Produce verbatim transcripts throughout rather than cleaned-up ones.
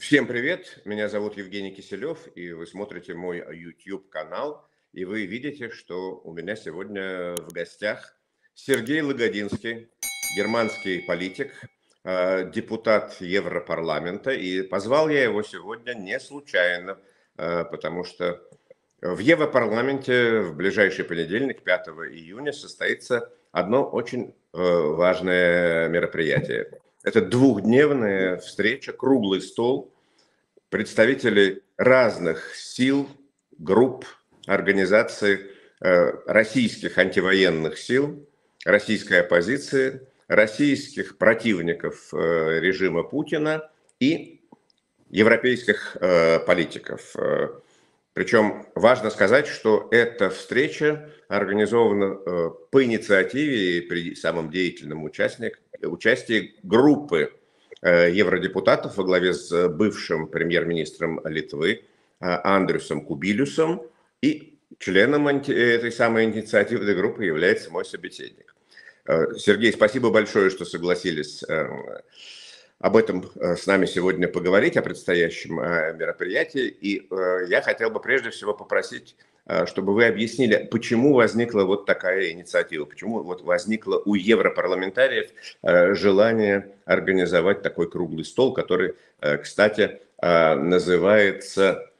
Всем привет, меня зовут Евгений Киселев, и вы смотрите мой YouTube-канал, и вы видите, что у меня сегодня в гостях Сергей Лагодинский, германский политик, э, депутат Европарламента, и позвал я его сегодня не случайно, э, потому что в Европарламенте в ближайший понедельник, пятого июня, состоится одно очень э, важное мероприятие. Это двухдневная встреча, круглый стол представителей разных сил, групп, организаций, э, российских антивоенных сил, российской оппозиции, российских противников э, режима Путина и европейских э, политиков. Причем важно сказать, что эта встреча организована э, по инициативе и при самом деятельном участник, участии группы э, евродепутатов во главе с бывшим премьер-министром Литвы э, Андрюсом Кубилюсом, и членом анти, этой самой инициативной группы является мой собеседник. Э, Сергей, спасибо большое, что согласились э, об этом с нами сегодня поговорить, о предстоящем мероприятии. И я хотел бы прежде всего попросить, чтобы вы объяснили, почему возникла вот такая инициатива, почему вот возникло у европарламентариев желание организовать такой круглый стол, который, кстати, называется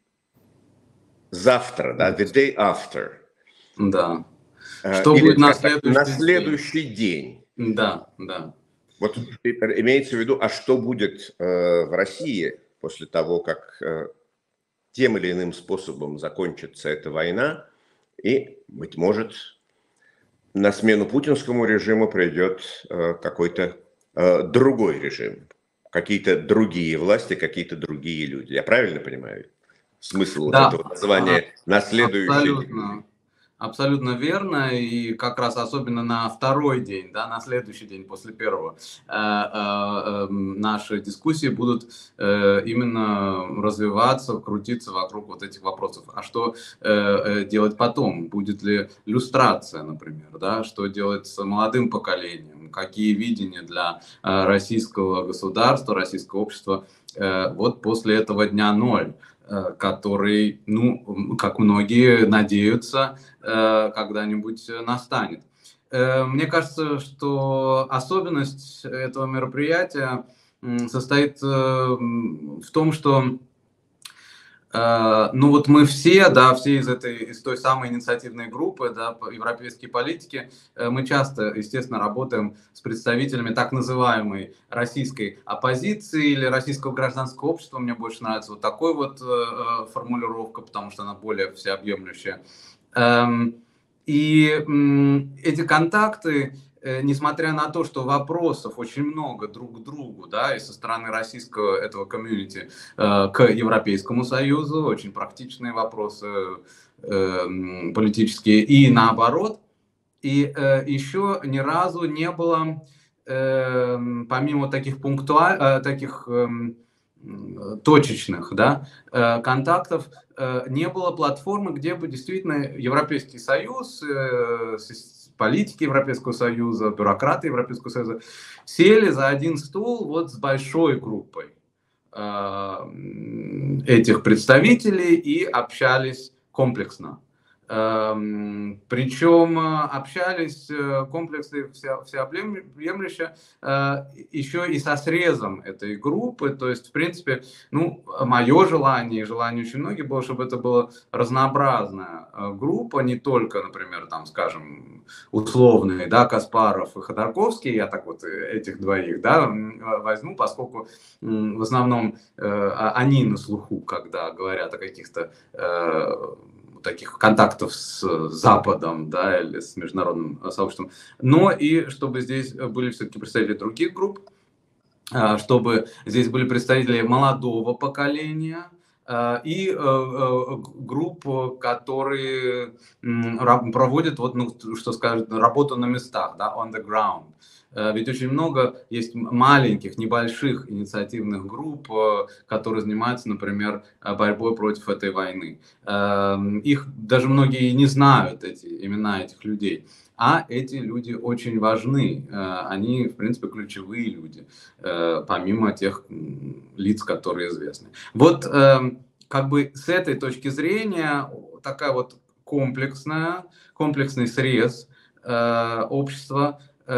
«Завтра», да, «The Day After». Да. Что Или, будет на так, следующий, на следующий день. день? Да, да. Вот имеется в виду, а что будет э, в России после того, как э, тем или иным способом закончится эта война, и, быть может, на смену путинскому режиму придет э, какой-то э, другой режим, какие-то другие власти, какие-то другие люди. Я правильно понимаю смысл Да, вот этого названия «на следующий день»? абсолютно, абсолютно верно, и как раз особенно на второй день, да, на следующий день после первого, э, э, э, наши дискуссии будут э, именно развиваться, крутиться вокруг вот этих вопросов. А что э, делать потом? Будет ли люстрация, например, да? Что делать с молодым поколением? Какие видения для э, российского государства, российского общества э, вот после этого дня ноль? Который, ну, как многие надеются, когда-нибудь настанет. Мне кажется, что особенность этого мероприятия состоит в том, что ну вот мы все, да, все из этой, из той самой инициативной группы, да, европейские политики, мы часто, естественно, работаем с представителями так называемой российской оппозиции или российского гражданского общества. Мне больше нравится вот такой вот э, формулировка, потому что она более всеобъемлющая. Эм, и м, эти контакты, несмотря на то, что вопросов очень много друг к другу, да, и со стороны российского этого комьюнити э, к Европейскому Союзу, очень практичные вопросы э, политические, и наоборот, и э, еще ни разу не было, э, помимо таких пунктуаль, э, таких э, точечных, да, э, контактов, э, не было платформы, где бы действительно Европейский Союз, э, политики Европейского Союза, бюрократы Европейского Союза сели за один стол вот с большой группой э, этих представителей и общались комплексно. Э, причем общались комплексно, вся, всеобъемлюще, э, еще и со срезом этой группы. То есть, в принципе, ну, мое желание и желание очень многих было, чтобы это была разнообразная группа, не только, например, там, скажем, условные, да, Каспаров и Ходорковский, я так вот этих двоих, да, возьму, поскольку в основном э, они на слуху, когда говорят о каких-то э, таких контактов с Западом, да, или с международным сообществом, но и чтобы здесь были все-таки представители других групп, чтобы здесь были представители молодого поколения, и групп, которые проводят, вот, ну, что скажут, работу на местах, да, on the ground. Ведь очень много есть маленьких, небольших инициативных групп, которые занимаются, например, борьбой против этой войны. Их даже многие не знают, эти имена этих людей. А эти люди очень важны. Они, в принципе, ключевые люди, помимо тех лиц, которые известны. Вот как бы с этой точки зрения такая вот комплексная, комплексный срез общества,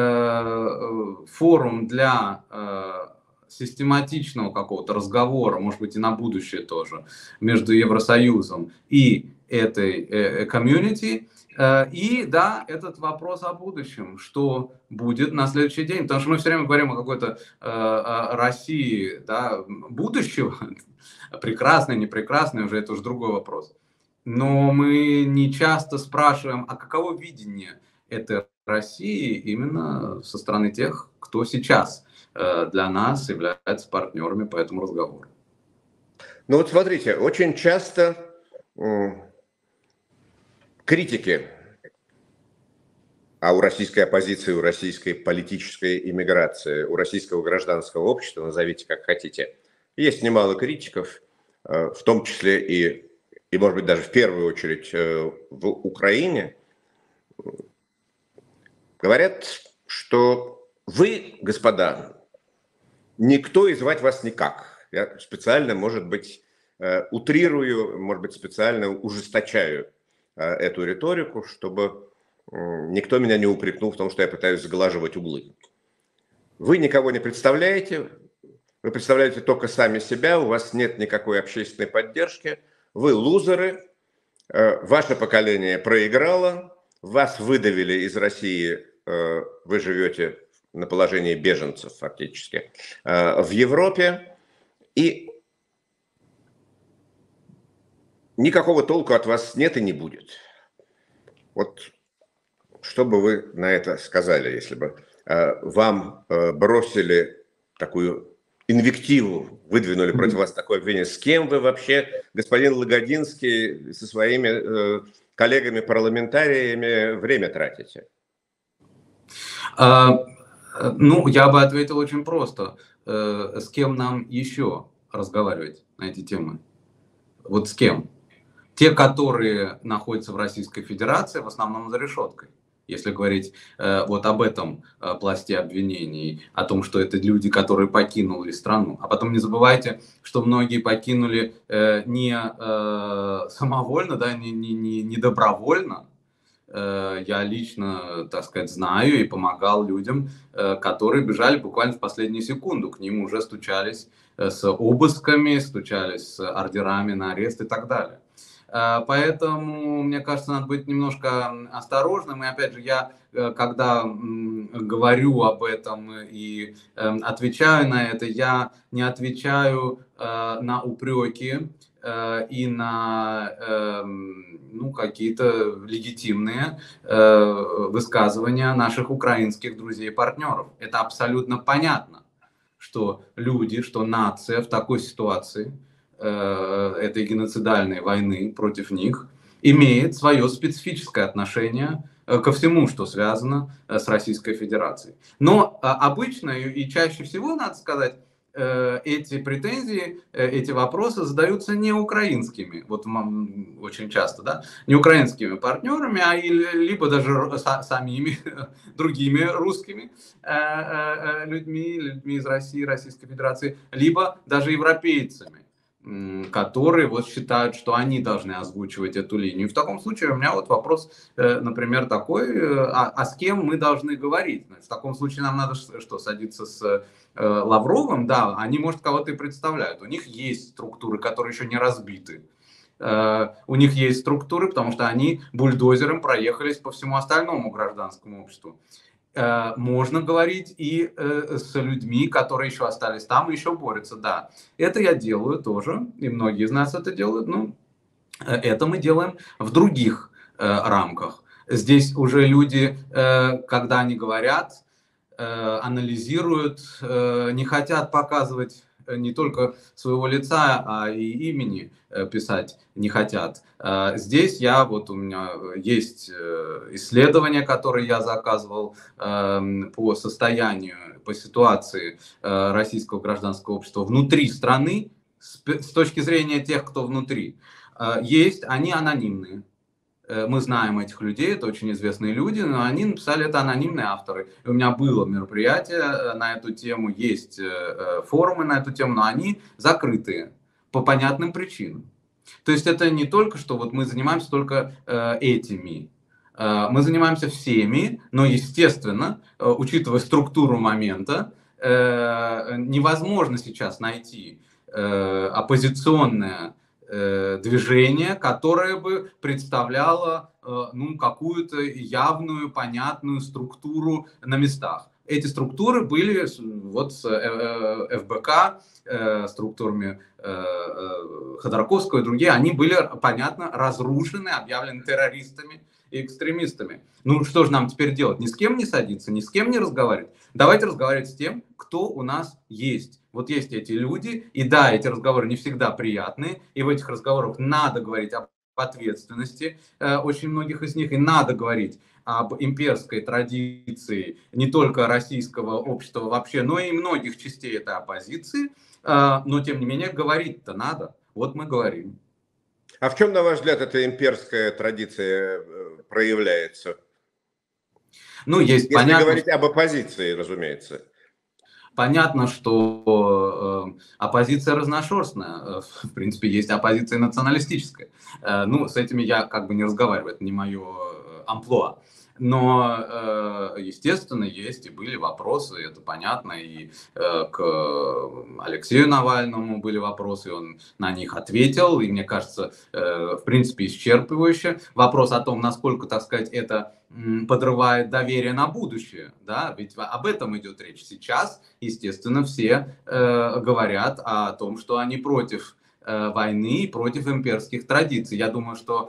форум для систематичного какого-то разговора, может быть, и на будущее тоже, между Евросоюзом и этой комьюнити. И да, этот вопрос о будущем, что будет на следующий день, потому что мы все время говорим о какой-то о России, да, будущего, прекрасной, непрекрасной, уже это уже другой вопрос. Но мы не часто спрашиваем, а каково видение этой России именно со стороны тех, кто сейчас для нас является партнерами по этому разговору. Ну вот смотрите, очень часто критики, а у российской оппозиции, у российской политической иммиграции, у российского гражданского общества, назовите как хотите, есть немало критиков, в том числе и, и может быть, даже в первую очередь в Украине, говорят, что вы, господа, никто и звать вас никак. Я специально, может быть, утрирую, может быть, специально ужесточаю эту риторику, чтобы никто меня не упрекнул в том, что я пытаюсь сглаживать углы. Вы никого не представляете, вы представляете только сами себя, у вас нет никакой общественной поддержки, вы лузеры, ваше поколение проиграло, вас выдавили из России, вы живете на положении беженцев фактически в Европе, и никакого толку от вас нет и не будет. Вот что бы вы на это сказали, если бы вам бросили такую инвективу, выдвинули против вас такое обвинение? С кем вы вообще, господин Лагодинский, со своими коллегами-парламентариями время тратите? А, ну, я бы ответил очень просто. С кем нам еще разговаривать на эти темы? Вот с кем? Те, которые находятся в Российской Федерации, в основном за решеткой. Если говорить э, вот об этом э, пласте обвинений, о том, что это люди, которые покинули страну. А потом не забывайте, что многие покинули э, не э, самовольно, да, не, не, не, не добровольно. Э, я лично, так сказать, знаю и помогал людям, э, которые бежали буквально в последнюю секунду. К ним уже стучались э, с обысками, стучались с ордерами на арест и так далее. Поэтому, мне кажется, надо быть немножко осторожным. И опять же, я, когда говорю об этом и отвечаю на это, я не отвечаю на упреки и на ну, какие-то легитимные высказывания наших украинских друзей и партнеров. Это абсолютно понятно, что люди, что нация в такой ситуации, этой геноцидальной войны против них, имеет свое специфическое отношение ко всему, что связано с Российской Федерацией. Но обычно и чаще всего, надо сказать, эти претензии, эти вопросы задаются не украинскими, вот очень часто, да, не украинскими партнерами, а либо даже самими другими русскими людьми, людьми из России, Российской Федерации, либо даже европейцами, которые вот считают, что они должны озвучивать эту линию. В таком случае у меня вот вопрос, например, такой, а, а с кем мы должны говорить? В таком случае нам надо что, садиться с э, Лавровым? Да, они, может, кого-то и представляют. У них есть структуры, которые еще не разбиты. Э, у них есть структуры, потому что они бульдозером проехались по всему остальному гражданскому обществу. Можно говорить и э, с людьми, которые еще остались там и еще борются, да. Это я делаю тоже, и многие из нас это делают, но это мы делаем в других э, рамках. Здесь уже люди, э, когда они говорят, э, анализируют, э, не хотят показывать не только своего лица, а и имени писать не хотят. Здесь я, вот у меня есть исследования, которые я заказывал по состоянию, по ситуации российского гражданского общества внутри страны, с точки зрения тех, кто внутри. Есть, они анонимные. Мы знаем этих людей, это очень известные люди, но они написали, это анонимные авторы. И у меня было мероприятие на эту тему, есть форумы на эту тему, но они закрытые по понятным причинам. То есть это не только, что вот мы занимаемся только этими. Мы занимаемся всеми, но, естественно, учитывая структуру момента, невозможно сейчас найти оппозиционное движение, которое бы представляло ну, какую-то явную, понятную структуру на местах. Эти структуры были вот с эф бэ ка, структурами Ходорковского и другие, они были, понятно, разрушены, объявлены террористами и экстремистами. Ну что же нам теперь делать? Ни с кем не садиться, ни с кем не разговаривать. Давайте разговаривать с тем, кто у нас есть. Вот есть эти люди, и да, эти разговоры не всегда приятные, и в этих разговорах надо говорить об ответственности э, очень многих из них, и надо говорить об имперской традиции не только российского общества вообще, но и многих частей этой оппозиции, э, но тем не менее говорить-то надо. Вот мы говорим. А в чем, на ваш взгляд, эта имперская традиция проявляется? Ну, есть, Если понятно, говорить об оппозиции, разумеется. Понятно, что э, оппозиция разношерстная. В принципе, есть оппозиция националистическая. Э, ну, с этими я как бы не разговариваю, это не мое амплуа. Но, естественно, есть и были вопросы, это понятно, и к Алексею Навальному были вопросы, он на них ответил, и мне кажется, в принципе, исчерпывающе. Вопрос о том, насколько, так сказать, это подрывает доверие на будущее, да, ведь об этом идет речь. Сейчас, естественно, все говорят о том, что они против войны, против имперских традиций. Я думаю, что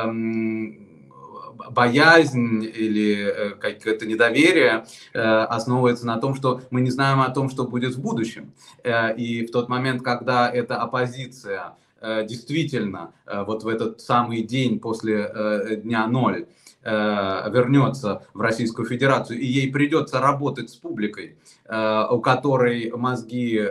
боязнь или какое-то недоверие основывается на том, что мы не знаем о том, что будет в будущем. И в тот момент, когда эта оппозиция действительно вот в этот самый день после дня ноль вернется в Российскую Федерацию, и ей придется работать с публикой, у которой мозги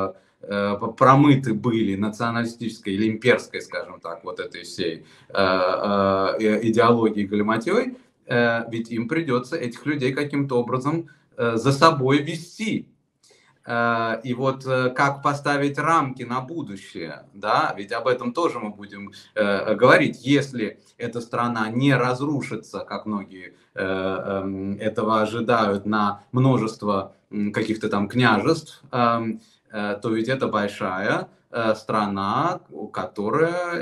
промыты были националистической или имперской, скажем так, вот этой всей э, э, идеологией галиматьей, э, ведь им придется этих людей каким-то образом э, за собой вести. Э, и вот э, как поставить рамки на будущее, да, ведь об этом тоже мы будем э, говорить. Если эта страна не разрушится, как многие э, э, этого ожидают, на множество э, каких-то там княжеств, э, то ведь это большая страна, которая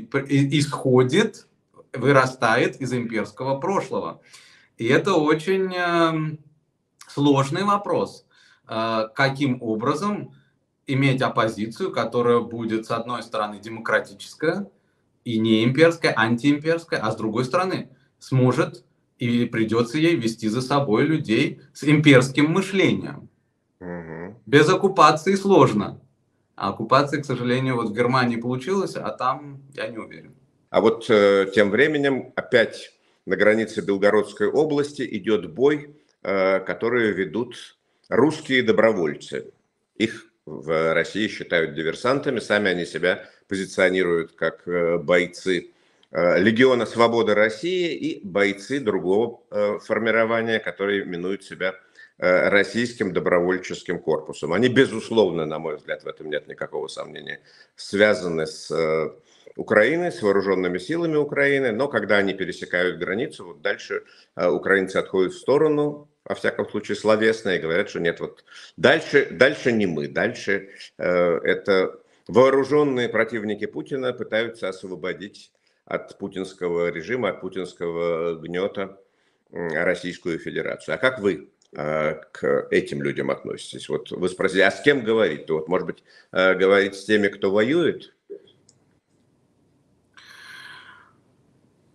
исходит, вырастает из имперского прошлого. И это очень сложный вопрос, каким образом иметь оппозицию, которая будет, с одной стороны, демократическая и не имперская, антиимперская, а с другой стороны, сможет и придется ей вести за собой людей с имперским мышлением. Угу. Без оккупации сложно. А оккупация, к сожалению, вот в Германии получилась, а там я не уверен. А вот э, тем временем опять на границе Белгородской области идет бой, э, который ведут русские добровольцы. Их в России считают диверсантами, сами они себя позиционируют как э, бойцы э, Легиона Свободы России и бойцы другого э, формирования, которые именуют себя Российским добровольческим корпусом. Они, безусловно, на мой взгляд, в этом нет никакого сомнения, связаны с Украиной, с вооруженными силами Украины, но когда они пересекают границу, вот дальше украинцы отходят в сторону, во всяком случае словесно, и говорят, что нет, вот дальше, дальше не мы, дальше э, это вооруженные противники Путина пытаются освободить от путинского режима, от путинского гнета Российскую Федерацию. А как вы к этим людям относитесь? Вот вы спросили, а с кем говорить? Вот, может быть, говорить с теми, кто воюет?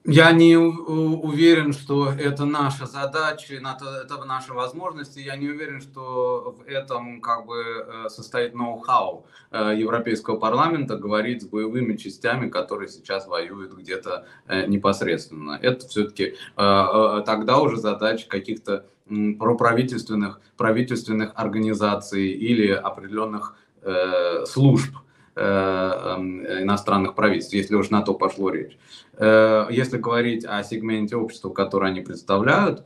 Я не уверен, что это наша задача, это наши возможности. Я не уверен, что в этом как бы состоит ноу-хау Европейского парламента говорить с боевыми частями, которые сейчас воюют где-то непосредственно. Это все-таки тогда уже задача каких-то проправительственных правительственных организаций или определенных служб иностранных правительств, если уж на то пошло речь. Если говорить о сегменте общества, который они представляют,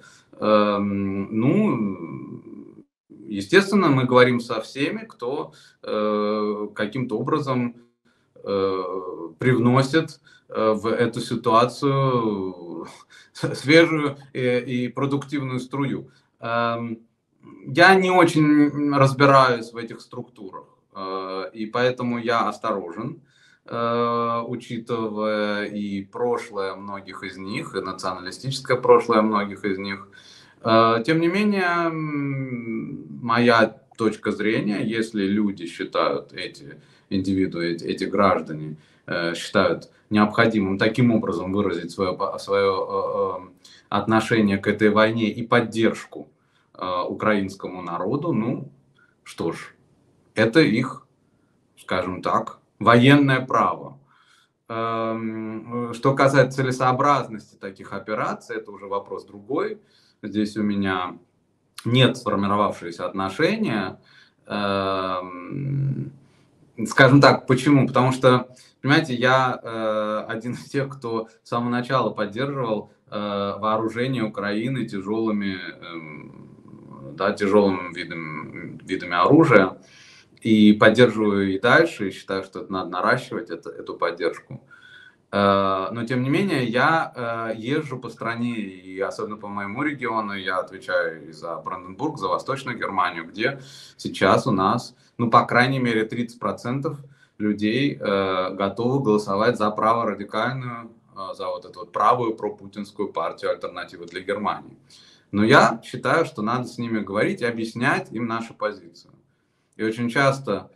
ну, естественно, мы говорим со всеми, кто каким-то образом привносит в эту ситуацию свежую и продуктивную струю. Я не очень разбираюсь в этих структурах, и поэтому я осторожен, учитывая и прошлое многих из них, и националистическое прошлое многих из них. Тем не менее, моя точка зрения, если люди считают, эти индивидуы, эти, эти граждане, считают необходимым таким образом выразить свое, свое отношение к этой войне и поддержку украинскому народу, ну что ж, это их, скажем так, военное право. Что касается целесообразности таких операций, это уже вопрос другой. Здесь у меня нет сформировавшегося отношения. Скажем так, почему? Потому что, понимаете, я один из тех, кто с самого начала поддерживал вооружение Украины тяжелыми, да, тяжелыми видами, видами оружия. И поддерживаю и дальше, и считаю, что это надо наращивать, это, эту поддержку. Но, тем не менее, я езжу по стране, и особенно по моему региону, я отвечаю и за Бранденбург, за Восточную Германию, где сейчас у нас, ну, по крайней мере, тридцать процентов людей готовы голосовать за праворадикальную, за вот эту вот правую пропутинскую партию «Альтернатива для Германии». Но я считаю, что надо с ними говорить и объяснять им нашу позицию. И очень часто,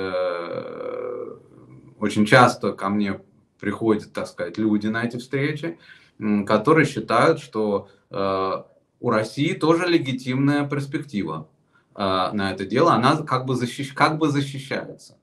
э, очень часто ко мне приходят, так сказать, люди на эти встречи, которые считают, что э, у России тоже легитимная перспектива э, на это дело, она как бы, защищ, как бы защищается.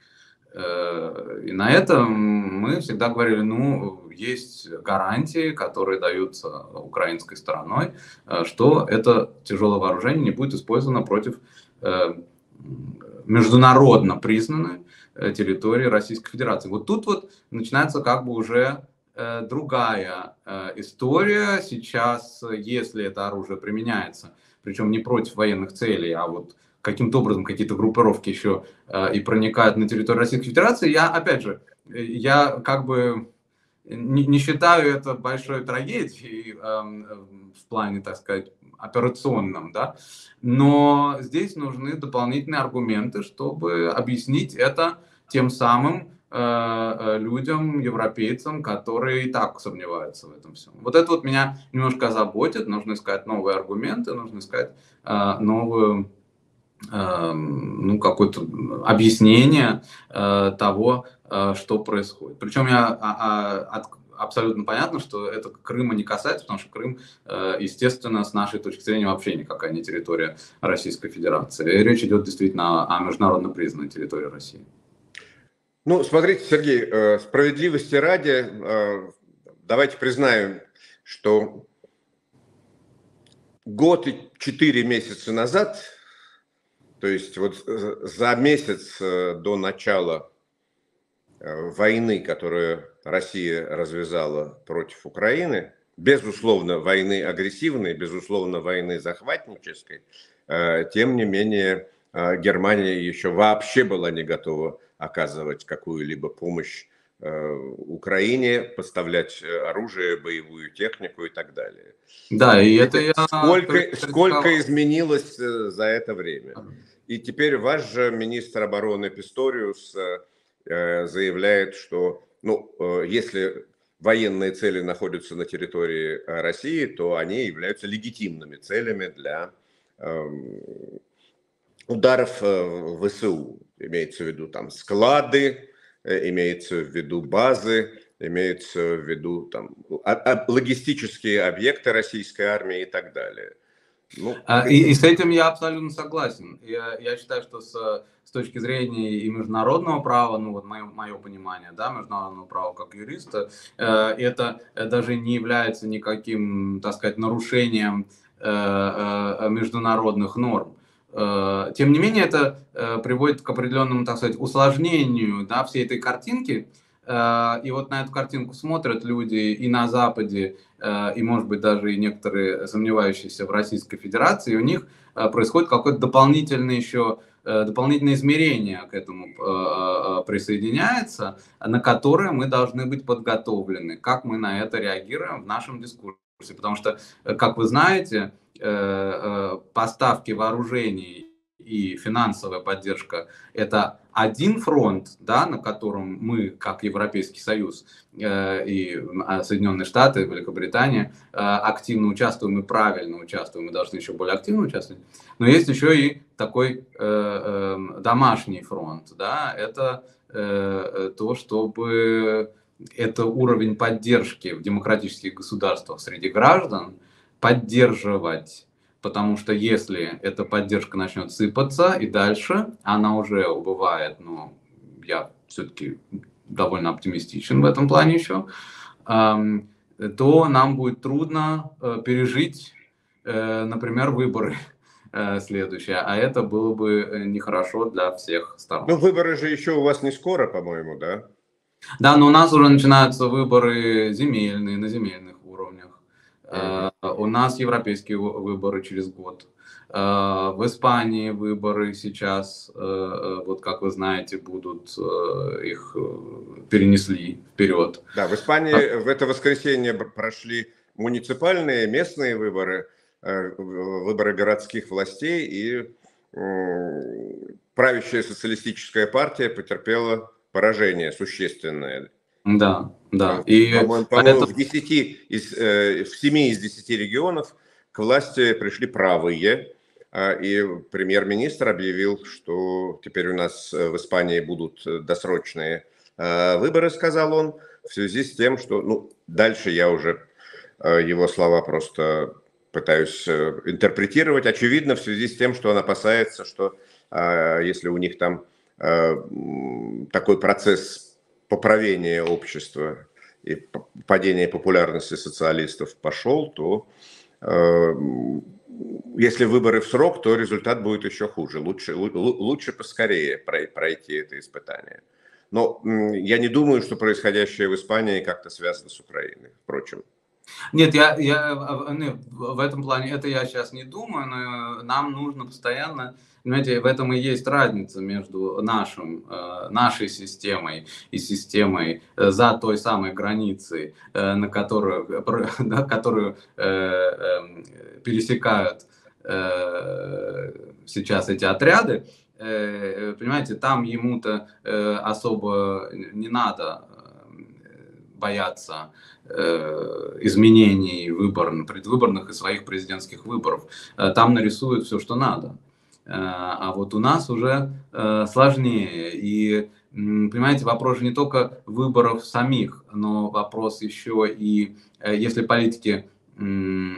Э, и на этом мы всегда говорили, ну, есть гарантии, которые даются украинской стороной, э, что это тяжелое вооружение не будет использовано против э, международно признанной территории Российской Федерации. Вот тут вот начинается как бы уже э, другая э, история. Сейчас, если это оружие применяется, причем не против военных целей, а вот каким-то образом какие-то группировки еще э, и проникают на территорию Российской Федерации, я, опять же, я как бы не, не считаю это большой трагедией э, в плане, так сказать, операционном, да, но здесь нужны дополнительные аргументы, чтобы объяснить это тем самым э, людям, европейцам, которые и так сомневаются в этом всем. Вот это вот меня немножко озаботит, нужно искать новые аргументы, нужно искать э, новую, э, ну, какое-то объяснение э, того, э, что происходит. Причем я а, а, от абсолютно понятно, что это Крыма не касается, потому что Крым, естественно, с нашей точки зрения вообще никакая не территория Российской Федерации. И речь идет действительно о международно признанной территории России. Ну, смотрите, Сергей, справедливости ради, давайте признаем, что год и четыре месяца назад, то есть вот за месяц до начала войны, которую Россия развязала против Украины, безусловно, войны агрессивной, безусловно, войны захватнической, тем не менее, Германия еще вообще была не готова оказывать какую-либо помощь Украине, поставлять оружие, боевую технику и так далее. Да, и это я... Сколько, сколько изменилось за это время. И теперь ваш же министр обороны Писториус заявляет, что, ну, если военные цели находятся на территории России, то они являются легитимными целями для э, ударов в ВСУ. Имеется в виду там склады, имеется в виду базы, имеется в виду там, логистические объекты российской армии и так далее. Ну, и, и с этим я абсолютно согласен. Я, я считаю, что с, с точки зрения и международного права, ну вот мое, мое понимание, да, международного права как юриста, э, это даже не является никаким, так сказать, нарушением э, э, международных норм. Э, тем не менее, это э, приводит к определенному, так сказать, усложнению, да, всей этой картинки. И вот на эту картинку смотрят люди и на Западе, и, может быть, даже и некоторые сомневающиеся в Российской Федерации, и у них происходит какое-то дополнительное еще, дополнительное измерение к этому присоединяется, на которое мы должны быть подготовлены, как мы на это реагируем в нашем дискурсе. Потому что, как вы знаете, поставки вооружений и финансовая поддержка – это один фронт, да, на котором мы, как Европейский Союз э, и Соединенные Штаты, Великобритания, э, активно участвуем и правильно участвуем, мы должны еще более активно участвовать. Но есть еще и такой э, э, домашний фронт, да, это э, то, чтобы это уровень поддержки в демократических государствах среди граждан поддерживать. Потому что если эта поддержка начнет сыпаться и дальше, она уже убывает, но я все-таки довольно оптимистичен в этом плане еще, то нам будет трудно пережить, например, выборы следующие. А это было бы нехорошо для всех сторон. Ну, выборы же еще у вас не скоро, по-моему, да? Да, но у нас уже начинаются выборы земельные, на земельных уровнях. Uh, у нас европейские выборы через год. Uh, в Испании выборы сейчас, uh, вот как вы знаете, будут, uh, их перенесли вперед. Да, в Испании uh. в это воскресенье прошли муниципальные, местные выборы, uh, выборы городских властей, и uh, правящая социалистическая партия потерпела поражение существенное. Да, да. И по-моему, по-моему, в десяти из, э, в семи из десяти регионов к власти пришли правые, э, и премьер-министр объявил, что теперь у нас в Испании будут досрочные э, выборы, сказал он, в связи с тем, что, ну, дальше я уже э, его слова просто пытаюсь э, интерпретировать, очевидно, в связи с тем, что он опасается, что э, если у них там э, такой процесс поправение общества и падение популярности социалистов пошел, то э, если выборы в срок, то результат будет еще хуже. Лучше, лучше поскорее пройти это испытание. Но э, я не думаю, что происходящее в Испании как-то связано с Украиной, впрочем. Нет, я, я в этом плане, это я сейчас не думаю, но нам нужно постоянно, понимаете, в этом и есть разница между нашим, нашей системой и системой за той самой границей, на которую, на которую пересекают сейчас эти отряды. Понимаете, там ему-то особо не надо бояться э, изменений выбор, предвыборных и своих президентских выборов. Э, там нарисуют все, что надо. Э, а вот у нас уже э, сложнее. И, понимаете, вопрос же не только выборов самих, но вопрос еще и, э, если политики... Э,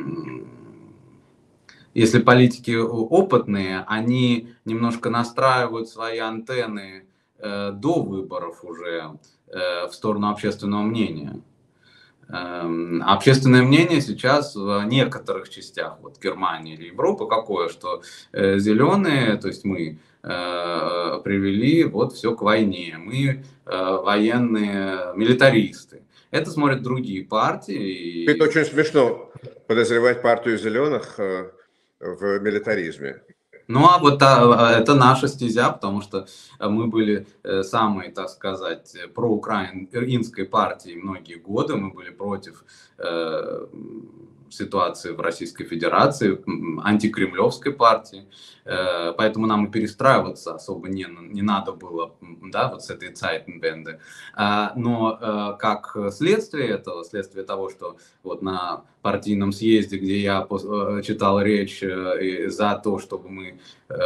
Если политики опытные, они немножко настраивают свои антенны э, до выборов уже э, в сторону общественного мнения. Э, общественное мнение сейчас в некоторых частях вот, Германии или Европы какое, что э, зеленые, то есть мы, э, привели вот все к войне, мы э, военные милитаристы. Это смотрят другие партии. Это очень смешно подозревать партию зеленых э... в милитаризме. Ну, а вот а, это наша стезя, потому что мы были самой, так сказать, проукраинской партией многие годы, мы были против э, ситуации в Российской Федерации, антикремлевской партии, поэтому нам и перестраиваться особо не, не надо было, да, вот с этой Zeitenwende. Но как следствие этого, следствие того, что вот на партийном съезде, где я читал речь за то, чтобы мы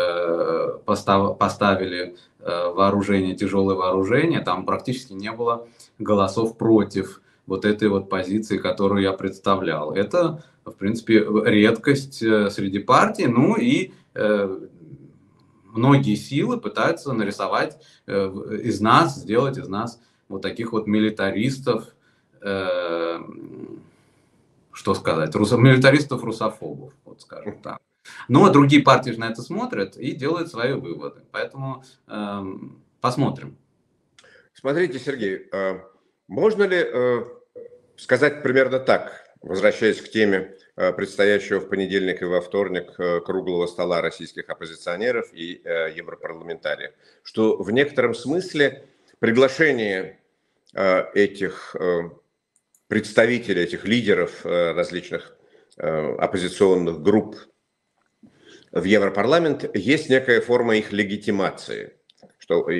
поставили вооружение, тяжелое вооружение, там практически не было голосов против вот этой вот позиции, которую я представлял. Это, в принципе, редкость среди партий, ну и э, многие силы пытаются нарисовать э, из нас, сделать из нас вот таких вот милитаристов, э, что сказать, русо, милитаристов-русофобов, вот скажем так. Но другие партии же на это смотрят и делают свои выводы, поэтому э, посмотрим. Смотрите, Сергей, можно ли сказать примерно так, возвращаясь к теме предстоящего в понедельник и во вторник круглого стола российских оппозиционеров и европарламентариев, что в некотором смысле приглашение этих представителей, этих лидеров различных оппозиционных групп в Европарламент есть некая форма их легитимации, что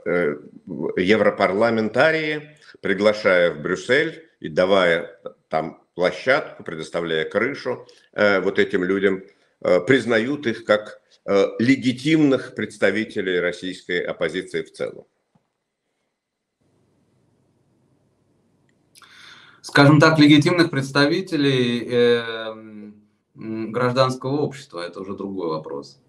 европарламентарии, приглашая в Брюссель и давая там площадку, предоставляя крышу э, вот этим людям, э, признают их как э, легитимных представителей российской оппозиции в целом. Скажем так, легитимных представителей э, гражданского общества, это уже другой вопрос.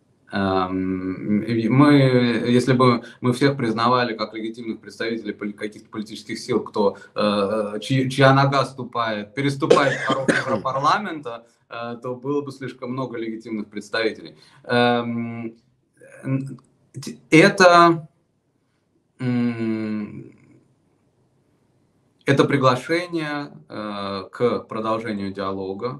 Мы, если бы мы всех признавали как легитимных представителей каких-то политических сил, кто, чья, чья нога ступает, переступает порог Европарламента, то было бы слишком много легитимных представителей. Это, это приглашение к продолжению диалога.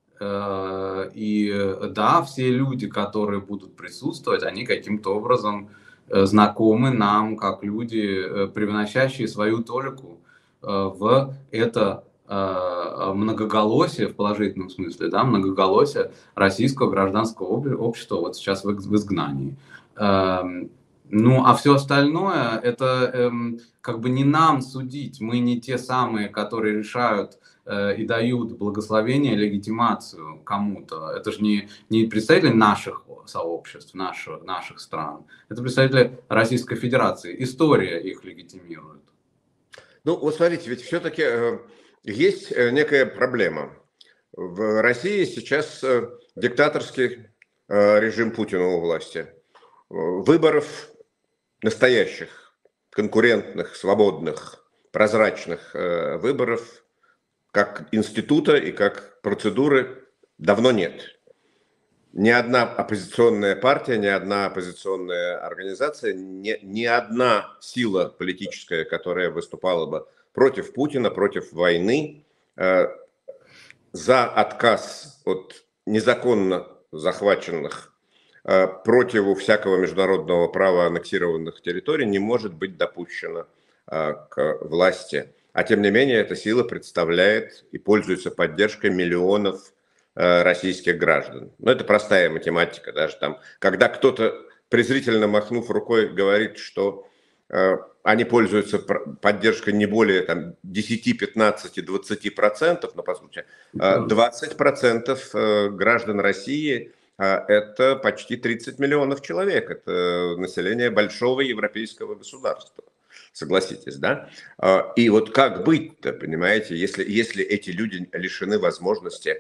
И да, все люди, которые будут присутствовать, они каким-то образом знакомы нам, как люди, привносящие свою толику в это многоголосие, в положительном смысле, да, многоголосие российского гражданского общества вот сейчас в изгнании. Ну, а все остальное, это как бы не нам судить, мы не те самые, которые решают и дают благословение, легитимацию кому-то. Это же не, не представители наших сообществ, наших, наших стран. Это представители Российской Федерации. История их легитимирует. Ну, вот смотрите, ведь все-таки э, есть некая проблема. В России сейчас э, диктаторский э, режим Путина у власти. Выборов настоящих, конкурентных, свободных, прозрачных э, выборов как института и как процедуры давно нет. Ни одна оппозиционная партия, ни одна оппозиционная организация, ни, ни одна сила политическая, которая выступала бы против Путина, против войны, э, за отказ от незаконно захваченных, э, против всякого международного права аннексированных территорий не может быть допущена э, к власти. А тем не менее, эта сила представляет и пользуется поддержкой миллионов э, российских граждан. Но это простая математика. Даже там, когда кто-то, презрительно махнув рукой, говорит, что э, они пользуются поддержкой не более там, десять, пятнадцать, двадцать процентов, но по сути э, двадцать процентов э, граждан России э, это почти тридцать миллионов человек. Это население большого европейского государства. Согласитесь, да? И вот как быть-то, понимаете, если, если эти люди лишены возможности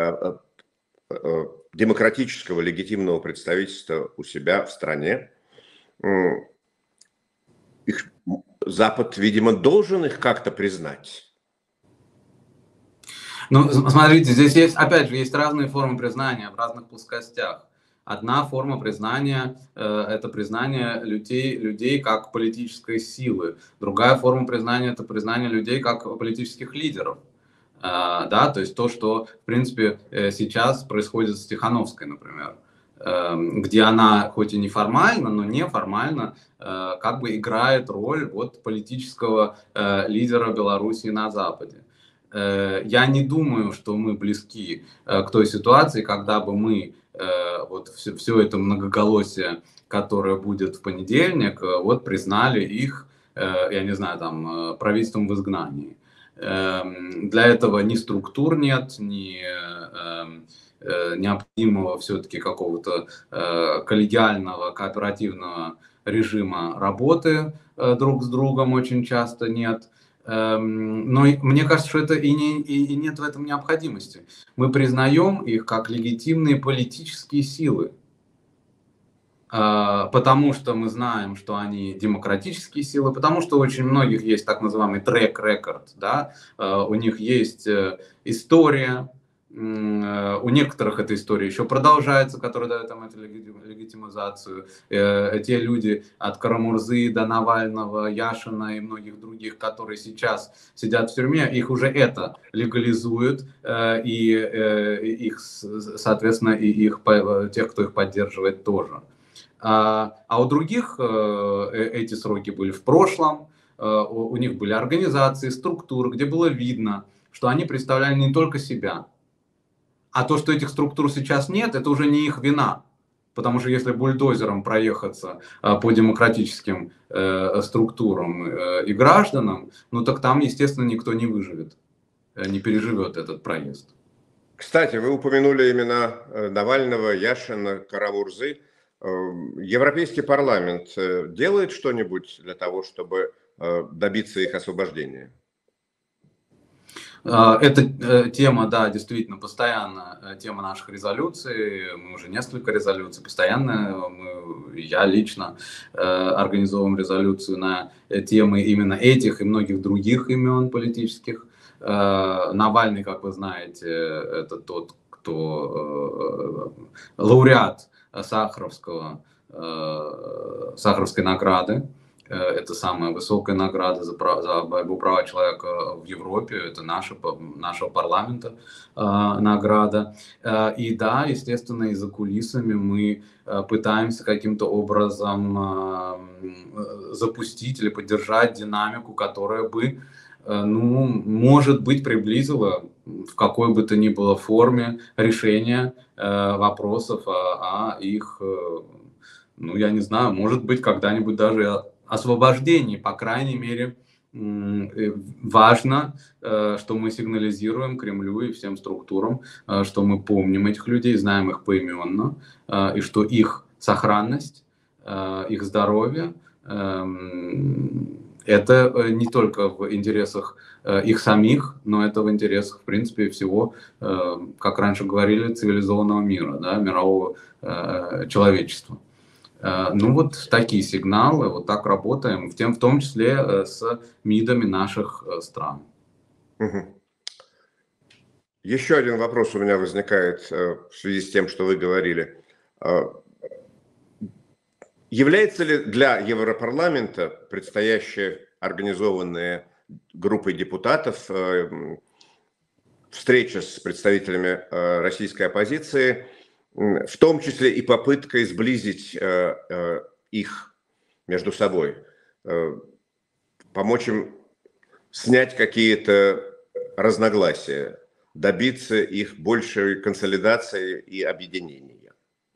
демократического легитимного представительства у себя в стране, их, Запад, видимо, должен их как-то признать. Ну, смотрите, здесь есть, опять же, есть разные формы признания в разных плоскостях. Одна форма признания э, – это признание людей, людей как политической силы. Другая форма признания – это признание людей как политических лидеров. Э, да, то есть то, что, в принципе, э, сейчас происходит с Тихановской, например, э, где она, хоть и неформально, но неформально, э, как бы играет роль вот, политического э, лидера Белоруссии на Западе. Я не думаю, что мы близки к той ситуации, когда бы мы вот все, все это многоголосие, которое будет в понедельник, вот признали их, я не знаю, там, правительством в изгнании. Для этого ни структур нет, ни необходимого все-таки какого-то коллегиального, кооперативного режима работы друг с другом очень часто нет. Но мне кажется, что это и, не, и нет в этом необходимости. Мы признаем их как легитимные политические силы, потому что мы знаем, что они демократические силы, потому что у очень многих есть так называемый трек-рекорд, да? У них есть история, у некоторых эта история еще продолжается, которая дает там эту легитимизацию. Те люди от Карамурзы до Навального, Яшина и многих других, которые сейчас сидят в тюрьме, их уже это легализует, и их, соответственно, и их, тех, кто их поддерживает, тоже. А у других эти сроки были в прошлом, у них были организации, структуры, где было видно, что они представляли не только себя. А то, что этих структур сейчас нет, это уже не их вина. Потому что если бульдозером проехаться по демократическим структурам и гражданам, ну так там, естественно, никто не выживет, не переживет этот проезд. Кстати, вы упомянули имена Навального, Яшина, Карамурзы. Европейский парламент делает что-нибудь для того, чтобы добиться их освобождения? Эта тема, да, действительно, постоянно тема наших резолюций. Мы уже несколько резолюций постоянно, мы, я лично организовываем резолюцию на темы именно этих и многих других имен политических. Навальный, как вы знаете, это тот, кто лауреат Сахаровского, Сахаровской награды. Это самая высокая награда за, за борьбу права человека в Европе. Это наша, нашего парламента э, награда. Э, и да, естественно, и за кулисами мы э, пытаемся каким-то образом э, запустить или поддержать динамику, которая бы, э, ну, может быть, приблизила в какой бы то ни было форме решение э, вопросов о, о их, э, ну, я не знаю, может быть, когда-нибудь даже освобождении, по крайней мере, важно, что мы сигнализируем Кремлю и всем структурам, что мы помним этих людей, знаем их поименно, и что их сохранность, их здоровье, это не только в интересах их самих, но это в интересах, в принципе, всего, как раньше говорили, цивилизованного мира, да, мирового человечества. Ну вот такие сигналы, вот так работаем, в, тем, в том числе с МИДами наших стран. Угу. Еще один вопрос у меня возникает в связи с тем, что вы говорили. Является ли для Европарламента предстоящая организованная группой депутатов встреча с представителями российской оппозиции, в том числе и попыткой сблизить э, э, их между собой, э, помочь им снять какие-то разногласия, добиться их большей консолидации и объединения?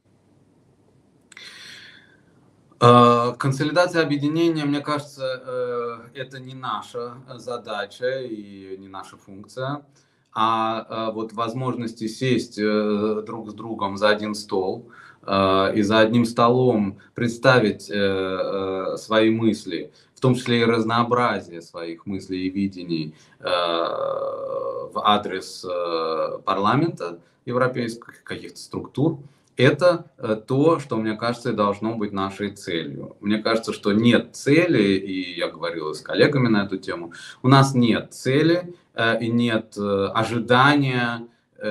Консолидация и объединение, мне кажется, это не наша задача и не наша функция. А вот возможности сесть друг с другом за один стол и за одним столом представить свои мысли, в том числе и разнообразие своих мыслей и видений в адрес парламента европейских, каких-то структур, это то, что, мне кажется, должно быть нашей целью. Мне кажется, что нет цели, и я говорил с коллегами на эту тему, у нас нет цели и нет ожидания,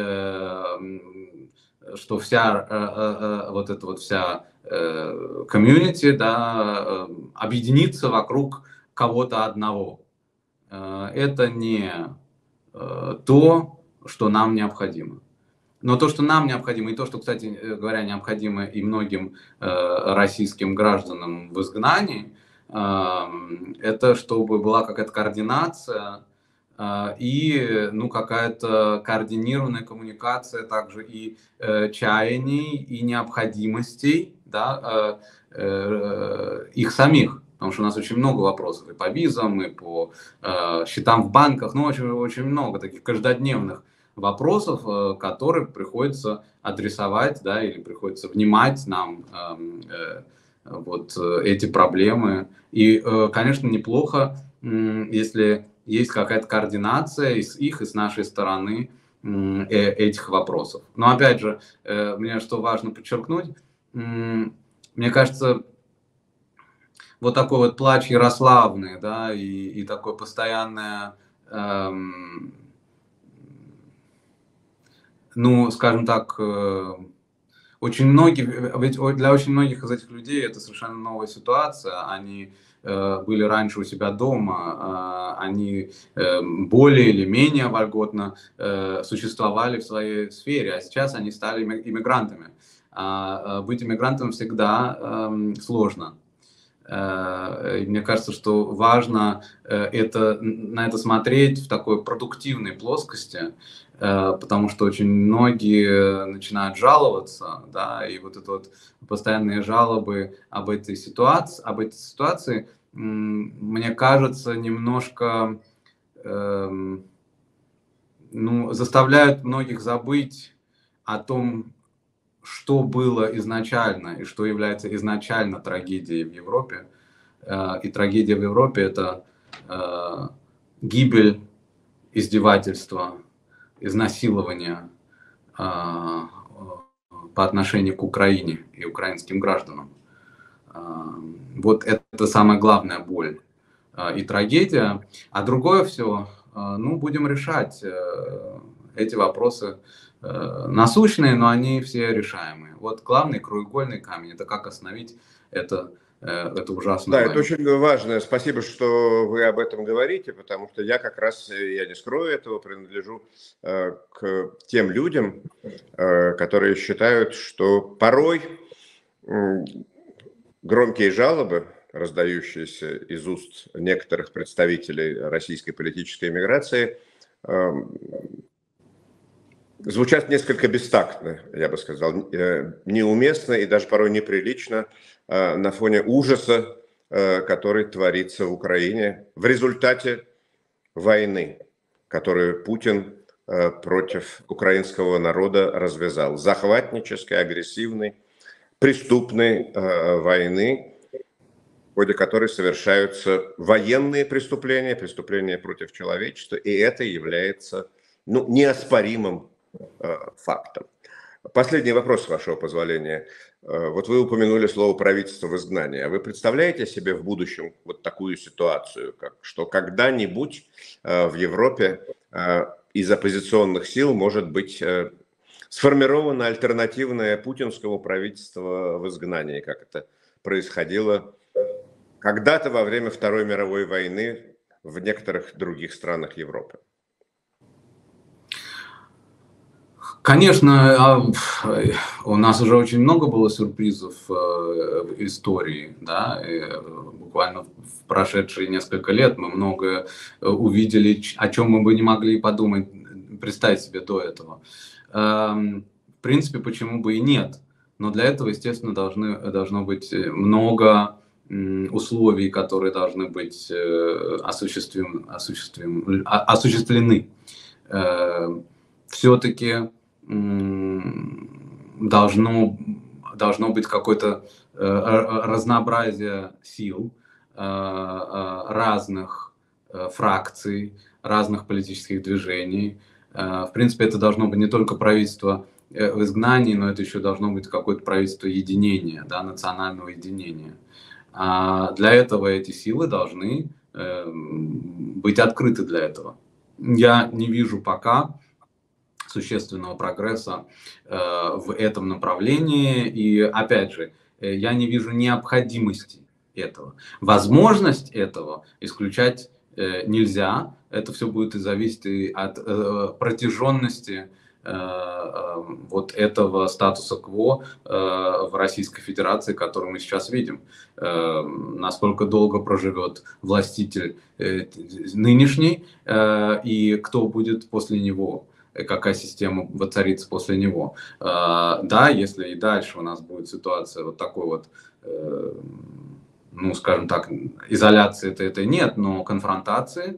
что вся вот эта вот вся комьюнити, да, объединится вокруг кого-то одного. Это не то, что нам необходимо. Но то, что нам необходимо, и то, что, кстати говоря, необходимо и многим российским гражданам в изгнании, это чтобы была какая-то координация и ну, какая-то координированная коммуникация также и э, чаяний, и необходимостей, да, э, э, их самих. Потому что у нас очень много вопросов и по визам, и по э, счетам в банках, ну, очень, очень много таких каждодневных вопросов, э, которые приходится адресовать, да, или приходится внимать нам э, э, вот эти проблемы. И, э, конечно, неплохо, э, если есть какая-то координация из их и с нашей стороны э, этих вопросов. Но, опять же, э, мне что важно подчеркнуть, э, мне кажется, вот такой вот плач Ярославны, да, и, и такое постоянное, эм, ну, скажем так, э, очень многие, ведь для очень многих из этих людей это совершенно новая ситуация, они э, были раньше у себя дома, э, они э, более или менее вольготно э, существовали в своей сфере, а сейчас они стали иммигрантами. А быть иммигрантом всегда э, сложно. И мне кажется, что важно это, на это смотреть в такой продуктивной плоскости, потому что очень многие начинают жаловаться, да, и вот это вот постоянные жалобы об этой ситуации, об этой ситуации, мне кажется, немножко ну, заставляют многих забыть о том, что было изначально и что является изначально трагедией в Европе. И трагедия в Европе – это гибель, издевательство, изнасилование по отношению к Украине и украинским гражданам. Вот это самая главная боль и трагедия. А другое все, ну, будем решать. Эти вопросы насущные, но они все решаемые. Вот главный краеугольный камень – это как остановить это, это ужасное. Да, это очень важно. Спасибо, что вы об этом говорите, потому что я как раз, я не скрою этого, принадлежу э, к тем людям, э, которые считают, что порой э, громкие жалобы, раздающиеся из уст некоторых представителей российской политической эмиграции, э, звучат несколько бестактно, я бы сказал, неуместно и даже порой неприлично на фоне ужаса, который творится в Украине в результате войны, которую Путин против украинского народа развязал. Захватнической, агрессивной, преступной войны, в ходе которой совершаются военные преступления, преступления против человечества, и это является ну, неоспоримым фактом. Последний вопрос, с вашего позволения. Вот вы упомянули слово «правительство в изгнании». А вы представляете себе в будущем вот такую ситуацию, как, что когда-нибудь в Европе из оппозиционных сил может быть сформировано альтернативное путинскому правительство в изгнании, как это происходило когда-то во время Второй мировой войны в некоторых других странах Европы? Конечно, у нас уже очень много было сюрпризов в истории, да, и буквально в прошедшие несколько лет мы много увидели, о чем мы бы не могли подумать, представить себе до этого. В принципе, почему бы и нет, но для этого, естественно, должны, должно быть много условий, которые должны быть осуществим, осуществим, осуществлены. Все-таки должно, должно быть какое-то разнообразие сил, разных фракций, разных политических движений. В принципе, это должно быть не только правительство в изгнании, но это еще должно быть какое-то правительство единения, да, национального единения. А для этого эти силы должны быть открыты для этого. Я не вижу пока существенного прогресса э, в этом направлении. И опять же, я не вижу необходимости этого. Возможность этого исключать э, нельзя. Это все будет и зависеть от э, протяженности вот этого статуса кво в Российской Федерации, который мы сейчас видим. Насколько долго проживет властитель нынешний и кто будет после него, какая система воцарится после него. Да, если и дальше у нас будет ситуация вот такой вот, ну, скажем так, изоляции это, это нет, но конфронтации,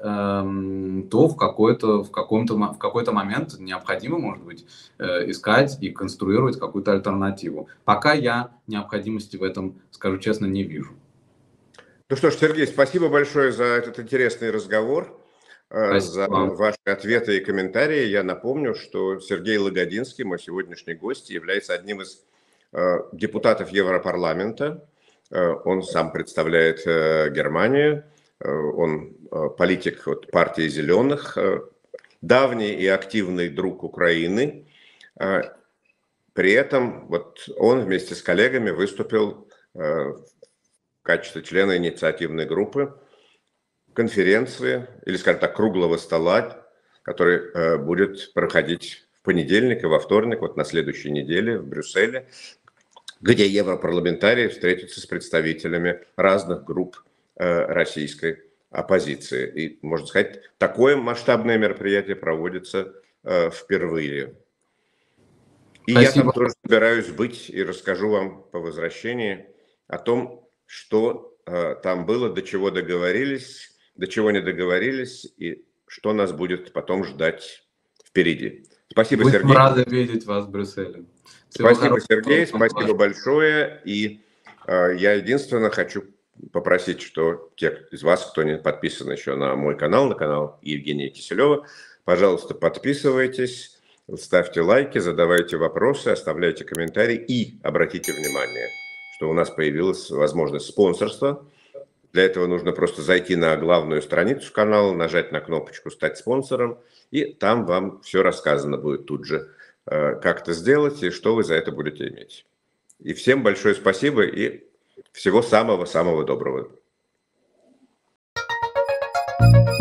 то в какой-то, в каком-то, в какой-то момент необходимо, может быть, искать и конструировать какую-то альтернативу. Пока я необходимости в этом, скажу честно, не вижу. Ну что ж, Сергей, спасибо большое за этот интересный разговор, спасибо за вам. Ваши ответы и комментарии. Я напомню, что Сергей Лагодинский, мой сегодняшний гость, является одним из депутатов Европарламента. Он сам представляет Германию. Он политик от партии «Зеленых», давний и активный друг Украины. При этом вот он вместе с коллегами выступил в качестве члена инициативной группы конференции, или, скажем так, круглого стола, который будет проходить в понедельник и во вторник, вот на следующей неделе в Брюсселе, где европарламентарии встретятся с представителями разных групп российской оппозиции. И, можно сказать, такое масштабное мероприятие проводится э, впервые. И Спасибо. Я там тоже собираюсь быть и расскажу вам по возвращении о том, что э, там было, до чего договорились, до чего не договорились и что нас будет потом ждать впереди. Спасибо, Будем Сергей. рады видеть вас в Брюсселе. Всего спасибо, хорошего. Сергей, спасибо большое. И э, я единственное хочу попросить, что те из вас, кто не подписан еще на мой канал, на канал Евгения Киселева, пожалуйста, подписывайтесь, ставьте лайки, задавайте вопросы, оставляйте комментарии и обратите внимание, что у нас появилась возможность спонсорства. Для этого нужно просто зайти на главную страницу канала, нажать на кнопочку «Стать спонсором», и там вам все рассказано будет тут же, как это сделать и что вы за это будете иметь. И всем большое спасибо и всего самого-самого доброго.